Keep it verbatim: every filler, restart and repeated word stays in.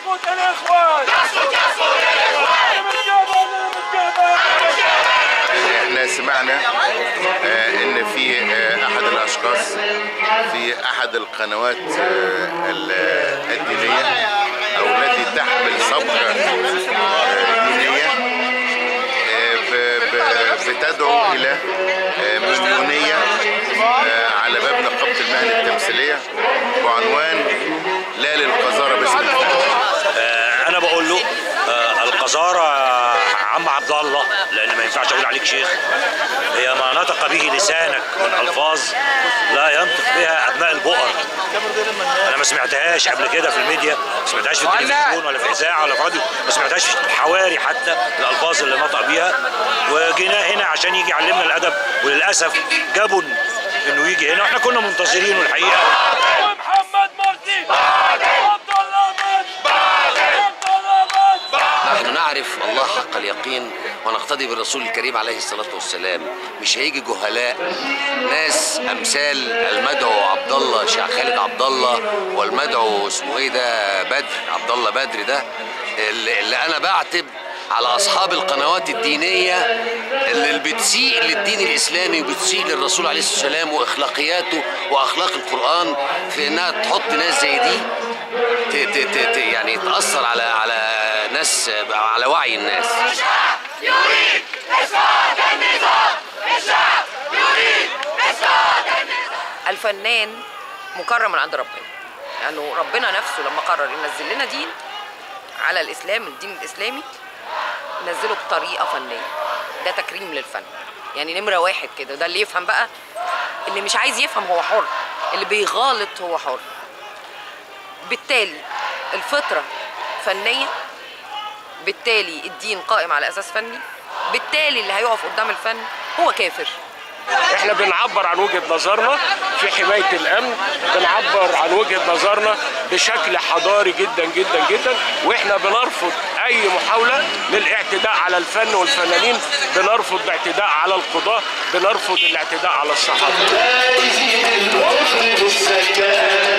يسقط الاخوان، يسقط يسقط الاخوان. احنا سمعنا ان في احد الاشخاص في احد القنوات الدينيه او التي تحمل صبغه دينيه بتدعو الى مليونيه على باب نقابه المهن التمثيليه بعنوان لا للقذاره باسم الفن. انا بقول له القذاره عم عبد الله، لان ما ينفعش اقول عليك شيخ، هي ما نطق به لسانك من الفاظ لا ينطق بها ابناء البؤر. انا ما سمعتهاش قبل كده في الميديا، ما سمعتهاش في التلفزيون ولا في اذاعه ولا في راديو، ما سمعتهاش في الحواري حتى الالفاظ اللي نطق بيها. وجينا هنا عشان يجي يعلمنا الادب، وللاسف جبن انه يجي هنا، واحنا كنا منتظرينه الحقيقه. محمد مرسي نحن نعرف الله حق اليقين ونقتدي بالرسول الكريم عليه الصلاة والسلام. مش هيجي جهلاء ناس امثال المدعو عبد الله شيخ خالد عبد الله والمدعو اسمه ايه ده بدر عبد الله بدر ده، اللي, اللي انا بعتب على اصحاب القنوات الدينيه اللي بتسيء للدين الاسلامي وبتسيء للرسول عليه الصلاه والسلام واخلاقياته واخلاق القران، في انها تحط ناس زي دي ت ت ت يعني تاثر على على ناس، على وعي الناس. الشعب يريد اسقاط النظام، الشعب يريد اسقاط النظام. الفنان مكرم من عند ربنا، لانه يعني ربنا نفسه لما قرر ينزل لنا دين على الاسلام، الدين الاسلامي، نزله بطريقه فنيه. ده تكريم للفن، يعني نمره واحد كده. ده اللي يفهم بقى، اللي مش عايز يفهم هو حر، اللي بيغالط هو حر. بالتالي الفطره فنيه، بالتالي الدين قائم على اساس فني، بالتالي اللي هيقف قدام الفن هو كافر. احنا بنعبر عن وجهة نظرنا في حماية الامن، بنعبر عن وجهة نظرنا بشكل حضاري جدا جدا جدا، واحنا بنرفض اي محاولة للاعتداء على الفن والفنانين، بنرفض الاعتداء على القضاة، بنرفض الاعتداء على الصحافة.